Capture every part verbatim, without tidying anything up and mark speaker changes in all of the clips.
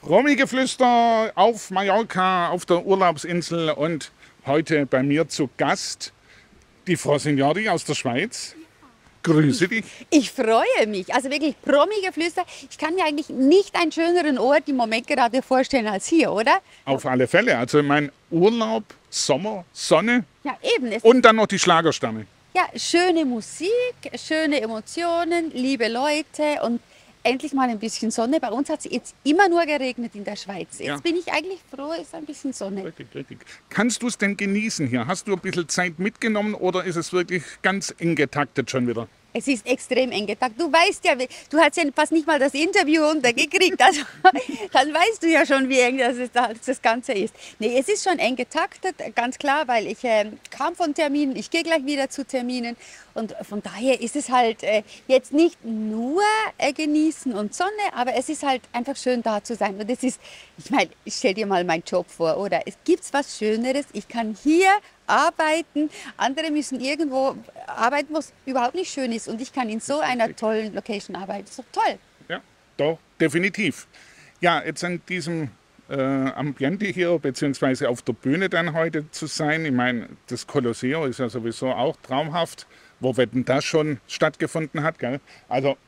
Speaker 1: Promi-Geflüster auf Mallorca, auf der Urlaubsinsel und heute bei mir zu Gast die Frau Signori aus der Schweiz. Grüße dich.
Speaker 2: Ich freue mich. Also wirklich Promi-Geflüster. Ich kann mir eigentlich nicht einen schöneren Ort im Moment gerade vorstellen als hier, oder?
Speaker 1: Auf alle Fälle. Also mein Urlaub, Sommer, Sonne
Speaker 2: Ja, eben. Es
Speaker 1: und dann noch die Schlagersterne.
Speaker 2: Ja, schöne Musik, schöne Emotionen, liebe Leute und endlich mal ein bisschen Sonne. Bei uns hat es jetzt immer nur geregnet in der Schweiz. Jetzt
Speaker 1: Ja.
Speaker 2: bin ich eigentlich froh, es ist ein bisschen Sonne.
Speaker 1: Richtig, richtig. Kannst du es denn genießen hier? Hast du ein bisschen Zeit mitgenommen oder ist es wirklich ganz eng getaktet schon wieder?
Speaker 2: Es ist extrem eng getaktet. Du weißt ja, du hast ja fast nicht mal das Interview untergekriegt. Also, dann weißt du ja schon, wie eng das, ist, das Ganze ist. Nee, es ist schon eng getaktet, ganz klar, weil ich äh, kam von Terminen, ich gehe gleich wieder zu Terminen. Und von daher ist es halt äh, jetzt nicht nur äh, genießen und Sonne, aber es ist halt einfach schön da zu sein. Und das ist, ich meine, stell dir mal meinen Job vor, oder? Es gibt was Schöneres. Ich kann hier arbeiten, andere müssen irgendwo arbeiten, wo es überhaupt nicht schön ist. Und ich kann in so einer tollen Location arbeiten. Das ist doch toll.
Speaker 1: Ja, doch, definitiv. Ja, jetzt an diesem äh, Ambiente hier, beziehungsweise auf der Bühne dann heute zu sein. Ich meine, das Colosseo ist ja sowieso auch traumhaft, wo Wetten das schon stattgefunden hat. Gell? Also,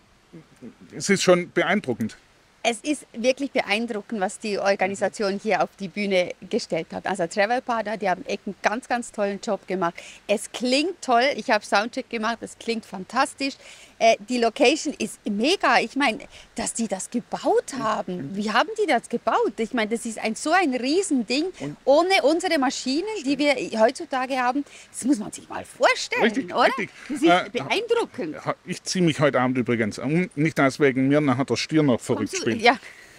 Speaker 1: es ist schon beeindruckend.
Speaker 2: Es ist wirklich beeindruckend, was die Organisation hier auf die Bühne gestellt hat. Also Travel Partner, die haben echt einen ganz, ganz tollen Job gemacht. Es klingt toll, ich habe Soundcheck gemacht, es klingt fantastisch. Äh, die Location ist mega. Ich meine, dass die das gebaut haben. Wie haben die das gebaut? Ich meine, das ist ein, so ein Riesending. Ohne unsere Maschinen, die wir heutzutage haben, das muss man sich mal vorstellen,
Speaker 1: Richtig,
Speaker 2: oder?
Speaker 1: richtig.
Speaker 2: Das ist
Speaker 1: Äh,
Speaker 2: beeindruckend.
Speaker 1: Ich ziehe mich heute Abend übrigens um. Nicht, dass wegen mir nachher der Stier noch verrückt spielt.
Speaker 2: Ja,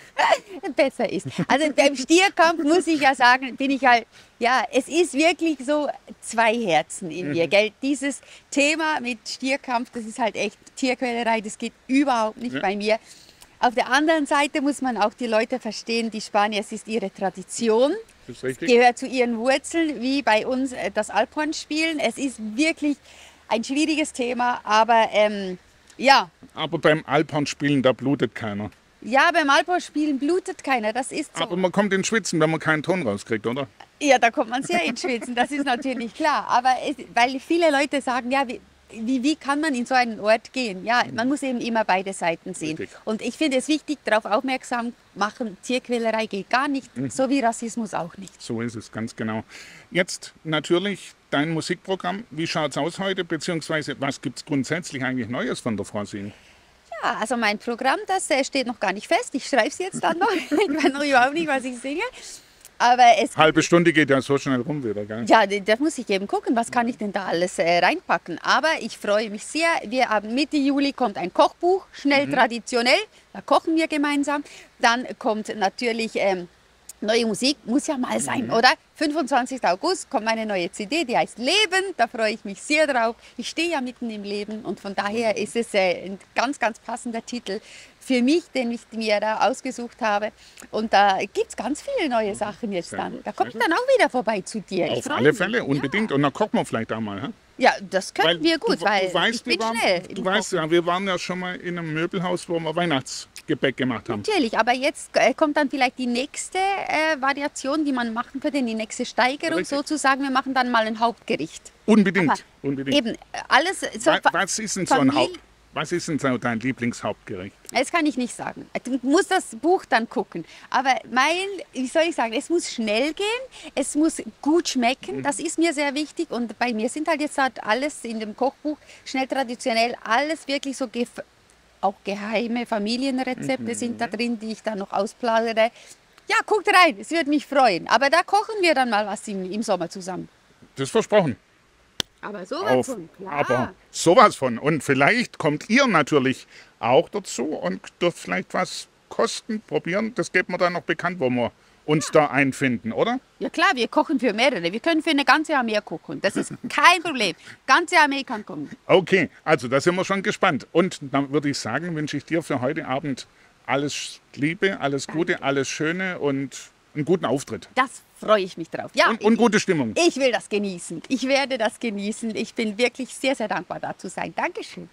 Speaker 2: besser ist. Also beim Stierkampf muss ich ja sagen, bin ich halt, ja, es ist wirklich so zwei Herzen in mir, gell? Dieses Thema mit Stierkampf, das ist halt echt Tierquälerei, das geht überhaupt nicht
Speaker 1: Ja.
Speaker 2: bei mir. Auf der anderen Seite muss man auch die Leute verstehen, die Spanier, es ist ihre Tradition.
Speaker 1: Das ist richtig.
Speaker 2: Gehört zu ihren Wurzeln, wie bei uns äh, das Alphorn-Spielen. Es ist wirklich ein schwieriges Thema, aber ähm, ja,
Speaker 1: Aber beim Alphorn-Spielen, da blutet keiner.
Speaker 2: ja, beim Alphorn-Spielen blutet keiner, das ist so.
Speaker 1: Aber man kommt ins Schwitzen, wenn man keinen Ton rauskriegt, oder?
Speaker 2: Ja, da kommt man sehr ins Schwitzen, das ist natürlich klar. Aber es, weil viele Leute sagen, ja, wie, wie, wie kann man in so einen Ort gehen? Ja, man muss eben immer beide Seiten sehen.
Speaker 1: Richtig.
Speaker 2: Und ich finde es wichtig, darauf aufmerksam machen, Tierquälerei geht gar nicht, so wie Rassismus auch nicht.
Speaker 1: So ist es, ganz genau. Jetzt natürlich dein Musikprogramm. Wie schaut es aus heute? Beziehungsweise was gibt es grundsätzlich eigentlich Neues von der Frau Sin?
Speaker 2: Ja, also mein Programm, das äh, steht noch gar nicht fest. Ich schreibe es jetzt dann noch. Ich weiß noch überhaupt nicht, was ich singe. Aber es
Speaker 1: Halbe Stunde geht ja so schnell rum wieder, gell?
Speaker 2: Ja, da muss ich eben gucken, was kann ich denn da alles äh, reinpacken. Aber ich freue mich sehr. Wir haben Mitte Juli kommt ein Kochbuch, schnell traditionell. Da kochen wir gemeinsam. Dann kommt natürlich ähm, neue Musik, muss ja mal sein, oder? fünfundzwanzigsten August kommt meine neue C D, die heißt Leben. Da freue ich mich sehr drauf. Ich stehe ja mitten im Leben und von daher ist es äh, ein ganz, ganz passender Titel für mich, den ich mir da ausgesucht habe. Und da gibt es ganz viele neue Sachen jetzt
Speaker 1: Sehr
Speaker 2: dann.
Speaker 1: gut,
Speaker 2: Da komme ich
Speaker 1: sehr
Speaker 2: dann auch wieder vorbei zu dir. Ich
Speaker 1: Auf
Speaker 2: freue
Speaker 1: alle
Speaker 2: mich.
Speaker 1: Fälle, unbedingt. Und dann kochen wir vielleicht auch mal. Hä?
Speaker 2: Ja, das können wir gut,
Speaker 1: du,
Speaker 2: weil
Speaker 1: du weißt,
Speaker 2: ich bin
Speaker 1: wir waren,
Speaker 2: schnell.
Speaker 1: Du
Speaker 2: im
Speaker 1: weißt
Speaker 2: Kochen.
Speaker 1: ja, wir waren ja schon mal in einem Möbelhaus, wo wir Weihnachtsgebäck gemacht haben.
Speaker 2: Natürlich, aber jetzt äh, kommt dann vielleicht die nächste äh, Variation, die man machen könnte, die nächste Steigerung
Speaker 1: Richtig.
Speaker 2: sozusagen. Wir machen dann mal ein Hauptgericht.
Speaker 1: Unbedingt,
Speaker 2: Aber
Speaker 1: unbedingt.
Speaker 2: Eben, äh, alles so.
Speaker 1: Wa- Was ist denn so ein
Speaker 2: Familie-
Speaker 1: Haupt, was ist denn so dein Lieblingshauptgericht?
Speaker 2: Das kann ich nicht sagen. Du musst das Buch dann gucken. Aber mein, wie soll ich sagen, es muss schnell gehen, es muss gut schmecken, das ist mir sehr wichtig. Und bei mir sind halt jetzt halt alles in dem Kochbuch, schnell traditionell, alles wirklich so, gef- auch geheime Familienrezepte sind da drin, die ich dann noch ausplaudere. Ja, guckt rein, es würde mich freuen. Aber da kochen wir dann mal was im, im Sommer zusammen.
Speaker 1: Das ist versprochen.
Speaker 2: Aber sowas
Speaker 1: Auf,
Speaker 2: von, klar.
Speaker 1: aber sowas von. Und vielleicht kommt ihr natürlich auch dazu und dürft vielleicht was kosten, probieren. Das gibt mir dann noch bekannt, wo wir uns da einfinden, oder?
Speaker 2: Ja klar, wir kochen für mehrere. Wir können für eine ganze Armee kochen. Das ist kein Problem. Ganze Armee kann kommen.
Speaker 1: Okay, also da sind wir schon gespannt. Und dann würde ich sagen, wünsche ich dir für heute Abend alles Liebe, alles Gute, alles Schöne und einen guten Auftritt.
Speaker 2: Das freue ich mich drauf. Ja,
Speaker 1: Und, und gute Stimmung.
Speaker 2: ich, ich will das genießen. Ich werde das genießen. Ich bin wirklich sehr, sehr dankbar, da zu sein. Dankeschön.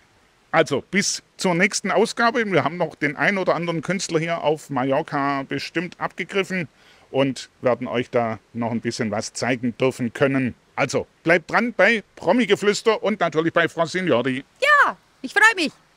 Speaker 1: Also bis zur nächsten Ausgabe. Wir haben noch den ein oder anderen Künstler hier auf Mallorca bestimmt abgegriffen und werden euch da noch ein bisschen was zeigen dürfen können. Also bleibt dran bei Promi-Geflüster und natürlich bei Frau Signori.
Speaker 2: Ja, ich freue mich.